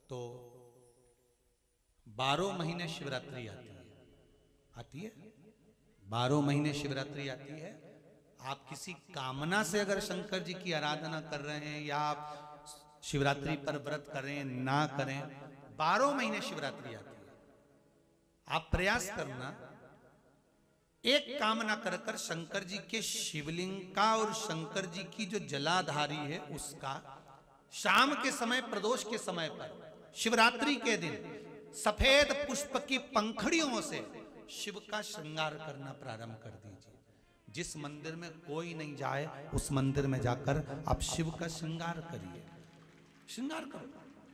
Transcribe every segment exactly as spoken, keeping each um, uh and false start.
तो बारह महीने शिवरात्रि आती है आती है बारह महीने शिवरात्रि आती है। आप किसी कामना से अगर शंकर जी की आराधना कर रहे हैं या आप शिवरात्रि पर व्रत करें ना करें, बारह महीने शिवरात्रि आती है। आप प्रयास करना, एक कामना कर कर शंकर जी के शिवलिंग का और शंकर जी की जो जलाधारी है उसका शाम के समय, प्रदोष के समय पर, शिवरात्रि के दिन सफेद पुष्प की पंखड़ियों से शिव का श्रृंगार करना प्रारंभ कर दीजिए। जिस मंदिर में कोई नहीं जाए उस मंदिर में जाकर आप शिव का श्रृंगार करिए, श्रृंगार करो।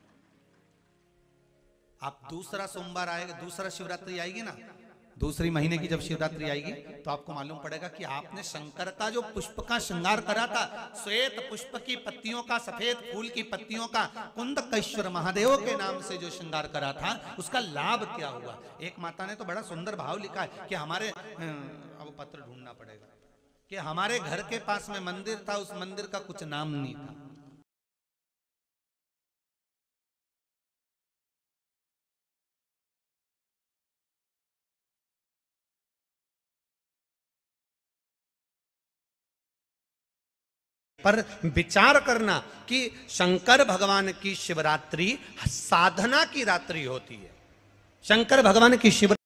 आप दूसरा सोमवार आएगा, दूसरा शिवरात्रि आएगी ना, दूसरी महीने की जब शिवरात्रि आएगी तो आपको मालूम पड़ेगा कि आपने शंकर का जो पुष्प का श्रृंगार करा था, श्वेत पुष्प की पत्तियों का, सफेद फूल की पत्तियों का, कुंदकेश्वर महादेव के नाम से जो श्रृंगार करा था, उसका लाभ क्या हुआ। एक माता ने तो बड़ा सुंदर भाव लिखा है कि हमारे, अब पत्र ढूंढना पड़ेगा, कि हमारे घर के पास में मंदिर था, उस मंदिर का कुछ नाम नहीं था। पर विचार करना कि शंकर भगवान की शिवरात्रि साधना की रात्रि होती है। शंकर भगवान की शिव